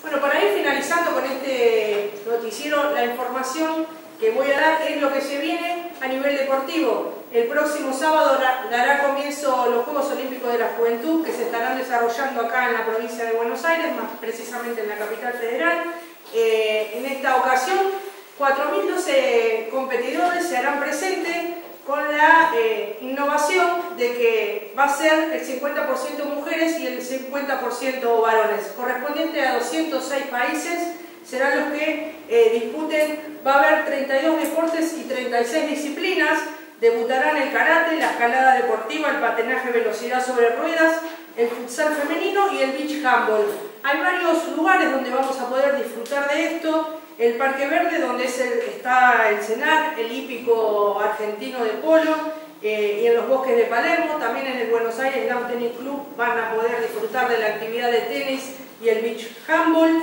Bueno, para ir finalizando con este noticiero, la información que voy a dar es lo que se viene a nivel deportivo. El próximo sábado dará comienzo los Juegos Olímpicos de la Juventud, que se estarán desarrollando acá en la provincia de Buenos Aires, más precisamente en la capital federal. En esta ocasión, 4.012 competidores se harán presentes con la innovación de que va a ser el 50% mujeres y el 50% varones, correspondiente a 206 países. Serán los que disputen. Va a haber 32 deportes y 36 disciplinas. Debutarán el karate, la escalada deportiva, el patinaje velocidad sobre ruedas, el futsal femenino y el beach handball. Hay varios lugares donde vamos a poder disfrutar de esto. El Parque Verde, donde está el CENAR, el hípico argentino de polo, y en los bosques de Palermo. También en el Buenos Aires Lawn Tennis Club van a poder disfrutar de la actividad de tenis y el beach handball.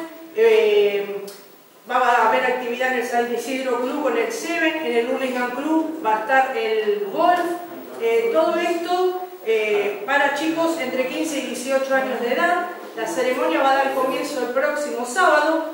Va a haber actividad en el San Isidro Club con el Seven, en el Hurlingham Club va a estar el golf. Todo esto para chicos entre 15 y 18 años de edad. La ceremonia va a dar comienzo el próximo sábado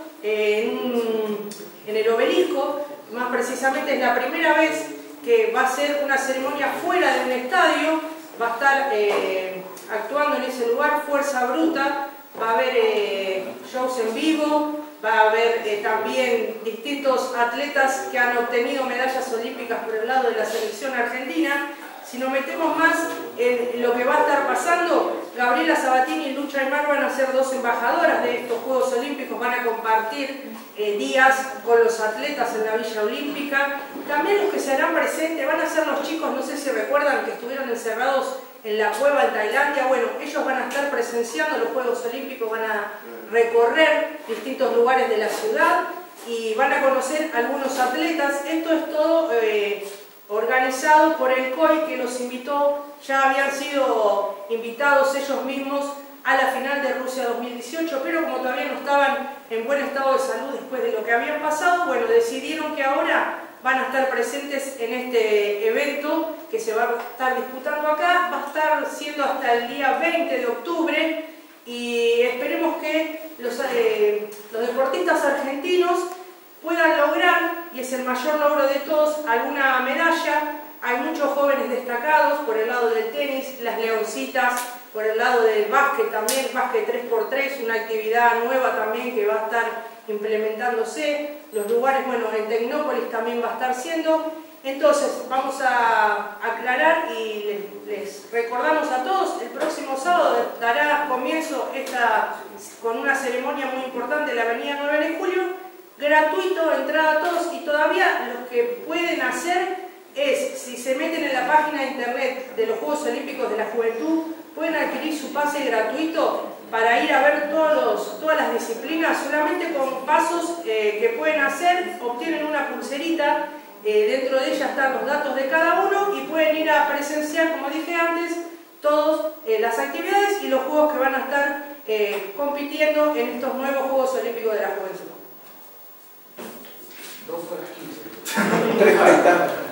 en el Obelisco. Más precisamente es la primera vez que va a ser una ceremonia fuera de un estadio. Va a estar actuando en ese lugar Fuerza Bruta. Va a haber shows en vivo, va a haber también distintos atletas que han obtenido medallas olímpicas por el lado de la selección argentina. Si nos metemos más en lo que va a estar pasando, Gabriela Sabatini y Lucha Aymar van a ser dos embajadoras de estos Juegos Olímpicos, van a compartir días con los atletas en la Villa Olímpica. También los que se harán presentes van a ser los chicos, no sé si recuerdan, que estuvieron encerrados en la cueva en Tailandia. Bueno, ellos van a estar presenciando los Juegos Olímpicos, van a recorrer distintos lugares de la ciudad y van a conocer algunos atletas. Esto es todo organizado por el COI, que los invitó. Ya habían sido invitados ellos mismos a la final de Rusia 2018, pero como todavía no estaban en buen estado de salud después de lo que habían pasado, bueno, decidieron que ahora van a estar presentes en este evento que se va a estar disputando acá. Va a estar siendo hasta el día 20 de octubre y esperemos que los deportistas argentinos puedan lograr, y es el mayor logro de todos, alguna medalla. Hay muchos jóvenes destacados por el lado del tenis, las leoncitas, por el lado del básquet también, básquet 3x3, una actividad nueva también que va a estar implementándose. Los lugares, bueno, en Tecnópolis también va a estar siendo. Entonces, vamos a aclarar y les recordamos a todos, el próximo sábado dará comienzo con una ceremonia muy importante en la avenida 9 de Julio, gratuito, entrada a todos, y todavía lo que pueden hacer es, si se meten en la página de internet de los Juegos Olímpicos de la Juventud, pueden adquirir su pase gratuito para ir a ver todas las disciplinas. Solamente con pasos que pueden hacer, obtienen una pulserita, dentro de ella están los datos de cada uno y pueden ir a presenciar, como dije antes, todas las actividades y los juegos que van a estar compitiendo en estos nuevos Juegos Olímpicos de la Juventud. 2 horas 15.